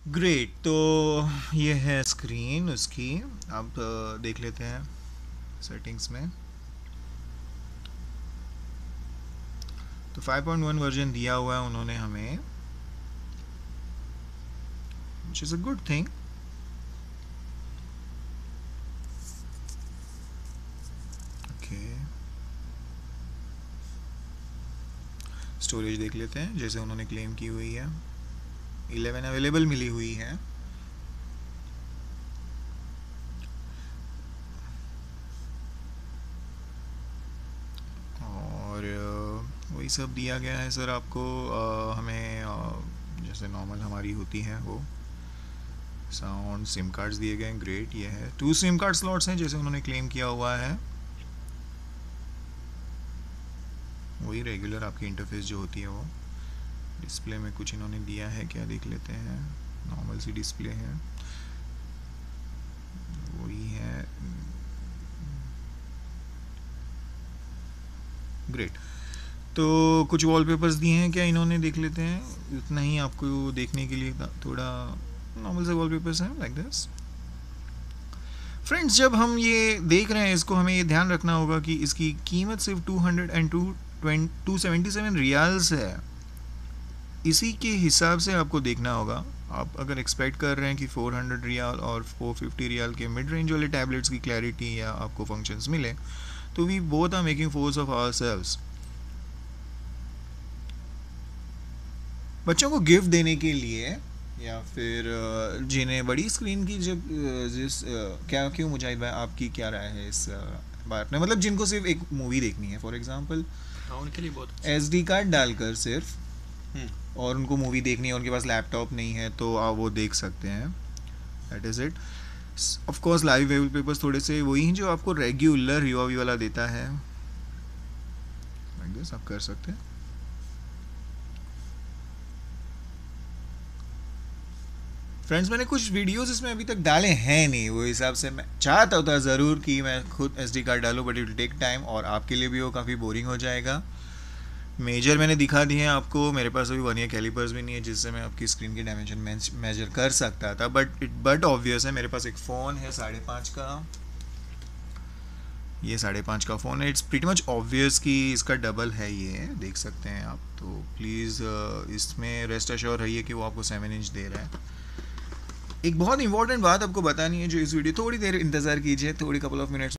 Great. तो ये है स्क्रीन उसकी। अब देख लेते हैं सेटिंग्स में। तो 5.1 वर्जन दिया हुआ है उन्होंने हमें, which is a good thing. Okay, storage देख लेते हैं जैसे उन्होंने क्लेम की हुई है। 11 अवेलेबल मिली हुई है। और वही सब दिया गया है सर आपको। हमें जैसे नॉर्मल हमारी होती है वो साउंड सिम कार्ड्स दिए गए हैं। ग्रेट। ये है 2 सिम कार्ड स्लॉट्स हैं जैसे उन्होंने क्लेम किया हुआ है। वही रेगुलर आपकी इंटरफेस जो होती है वो। डिस्प्ले में कुछ इन्होंने दिया है क्या, देख लेते हैं। नॉर्मल सी डिस्प्ले है, वही है। ग्रेट। तो कुछ वॉलपेपर्स दिए हैं क्या इन्होंने, देख लेते हैं। इतना ही आपको देखने के लिए थोड़ा नॉर्मल से वॉलपेपर्स हैं लाइक दिस। फ्रेंड्स, जब हम ये देख रहे हैं इसको, हमें ये ध्यान रखना होगा कि इसकी कीमत सिर्फ 277 रियाल्स है। इसी के हिसाब से आपको देखना होगा। आप अगर एक्सपेक्ट कर रहे हैं कि 400 रियाल और 450 रियाल के मिड रेंज वाले टैबलेट्स की क्लैरिटी या आपको फंक्शंस मिले, तो we both are making force of ourselves. बच्चों को गिफ्ट देने के लिए या फिर जिन्हें बड़ी स्क्रीन की जब क्या, क्यों मुजाहिद भाई आपकी क्या राय है इस बात में, मतलब जिनको सिर्फ एक मूवी देखनी है फॉर एग्जांपल, हाँ उनके लिए बहुत एसडी कार्ड डालकर सिर्फ, हम्म, और उनको मूवी देखनी है, उनके पास लैपटॉप नहीं है, तो आप वो देख सकते हैं। That is it. Of course live wallpapers थोड़े से वही हैं जो आपको रेगुलर यूआवी वाला देता है। लाइक दिस आप कर सकते हैं। फ्रेंड्स, मैंने कुछ वीडियोस इसमें अभी तक डाले हैं नहीं, वो हिसाब से मैं चाहता होता ज़रूर कि मैं खुद एसडी कार्ड डालूँ, but it will take time और आपके लिए भी वो काफ़ी बोरिंग हो जाएगा। मेजर मैंने दिखा दिए हैं आपको। मेरे पास अभी वर्नियर कैलिपर्स भी नहीं है जिससे मैं आपकी स्क्रीन की डायमेंशन मेजर कर सकता था, बट ऑब्वियस है। मेरे पास एक फ़ोन है 5.5 का, ये 5.5 का फ़ोन है। इट्स प्रीटी मच ऑब्वियस कि इसका डबल है, ये देख सकते हैं आप। तो प्लीज़ इसमें रेस्ट अश्योर रहिए कि वो आपको 7 इंच दे रहा है। एक बहुत इंपॉर्टेंट बात आपको बतानी है जो इस वीडियो, थोड़ी देर इंतज़ार कीजिए, थोड़ी कपल ऑफ मिनट्स